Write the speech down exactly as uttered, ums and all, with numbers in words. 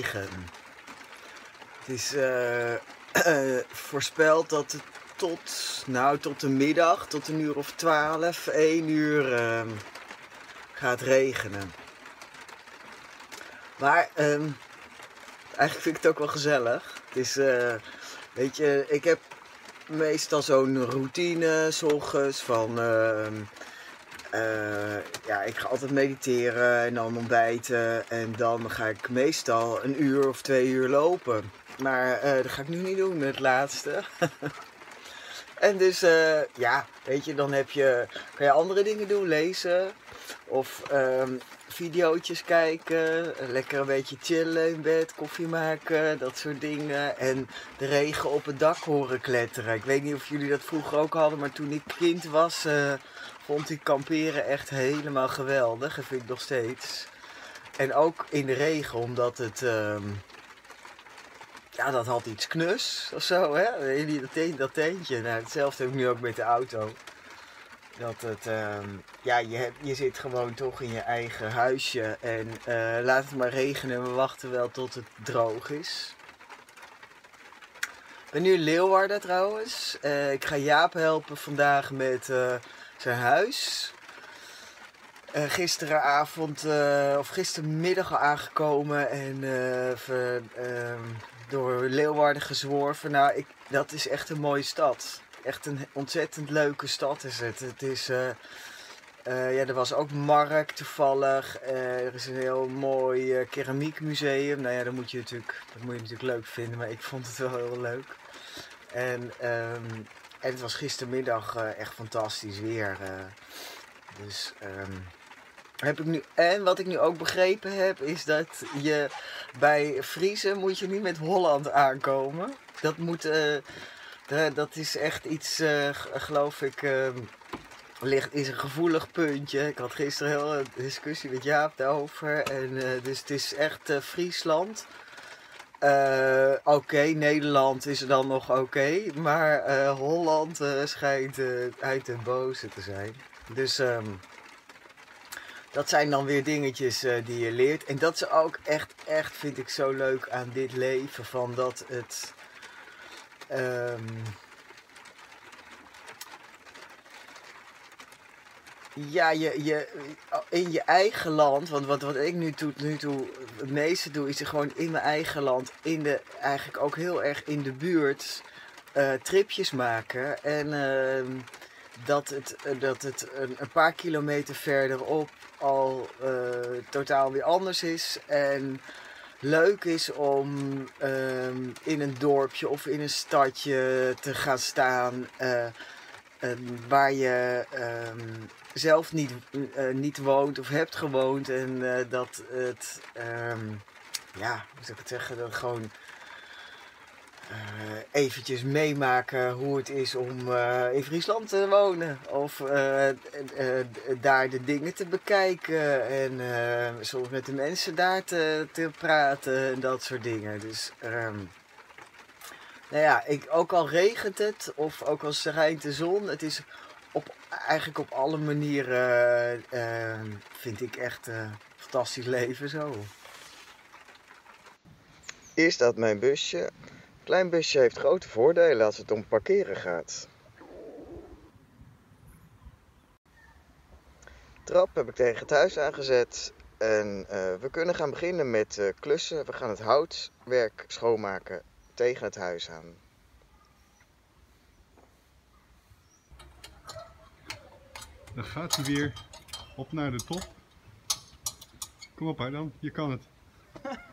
regen. Het is uh, uh, voorspeld dat het tot, nou, tot de middag, tot een uur of twaalf, één uur uh, gaat regenen. Maar uh, eigenlijk vind ik het ook wel gezellig. Het is, uh, weet je, ik heb meestal zo'n routine 's ochtends van, uh, uh, ja, ik ga altijd mediteren en dan ontbijten en dan ga ik meestal een uur of twee uur lopen. Maar uh, dat ga ik nu niet doen met het laatste. En dus, uh, ja, weet je, dan heb je, kan je andere dingen doen, lezen of uh, videootjes kijken, lekker een beetje chillen in bed, koffie maken, dat soort dingen. En de regen op het dak horen kletteren. Ik weet niet of jullie dat vroeger ook hadden, maar toen ik kind was, uh, vond ik kamperen echt helemaal geweldig. Dat vind ik nog steeds. En ook in de regen, omdat het... Uh, Ja, dat had iets knus of zo, hè? Dat, teen, dat teentje. Nou, hetzelfde heb ik nu ook met de auto. Dat het, uh, ja, je, hebt, je zit gewoon toch in je eigen huisje en uh, laat het maar regenen en we wachten wel tot het droog is. Ik ben nu in Leeuwarden trouwens. Uh, ik ga Jaap helpen vandaag met uh, zijn huis. Uh, gisteravond, uh, of gistermiddag al aangekomen en uh, ver, uh, door Leeuwarden gezworven. Nou, ik, dat is echt een mooie stad. Echt een ontzettend leuke stad is het. Het is, uh, uh, ja, er was ook markt toevallig. Uh, er is een heel mooi uh, keramiekmuseum. Nou ja, dat moet je natuurlijk, dat moet je natuurlijk leuk vinden, maar ik vond het wel heel leuk. En, um, en het was gistermiddag uh, echt fantastisch weer. Uh, dus... Um, Heb ik nu, en wat ik nu ook begrepen heb, is dat je bij Friese moet je niet met Holland aankomen. Dat moet, uh, de, dat is echt iets, uh, geloof ik, uh, ligt, is een gevoelig puntje. Ik had gisteren heel een discussie met Jaap daarover. En, uh, dus het is echt uh, Friesland. Uh, oké, okay, Nederland is er dan nog oké, okay, maar uh, Holland uh, schijnt uh, uit den boze te zijn. Dus... Um, Dat zijn dan weer dingetjes uh, die je leert. En dat is ook echt, echt, vind ik zo leuk aan dit leven. Van dat het... Um, ja, je, je, in je eigen land. Want wat, wat ik nu toe, nu toe het meeste doe, is er gewoon in mijn eigen land. In de, eigenlijk ook heel erg in de buurt. Uh, tripjes maken. En uh, dat het, uh, dat het een, een paar kilometer verderop al uh, totaal weer anders is en leuk is om um, in een dorpje of in een stadje te gaan staan uh, um, waar je um, zelf niet, uh, niet woont of hebt gewoond en uh, dat het, um, ja, hoe zou ik het zeggen, dat gewoon Uh, eventjes meemaken hoe het is om uh, in Friesland te wonen. Of uh, uh, uh, daar de dingen te bekijken. En uh, soms met de mensen daar te, te praten en dat soort dingen. Dus um, nou ja, ik, ook al regent het of ook al schijnt de zon. Het is op, eigenlijk op alle manieren uh, uh, vind ik echt een uh, fantastisch leven zo. Is dat mijn busje? Klein busje heeft grote voordelen als het om parkeren gaat. Trap heb ik tegen het huis aangezet en uh, we kunnen gaan beginnen met uh, klussen. We gaan het houtwerk schoonmaken tegen het huis aan. Dan gaat hij weer op naar de top. Kom op Ardan, je kan het.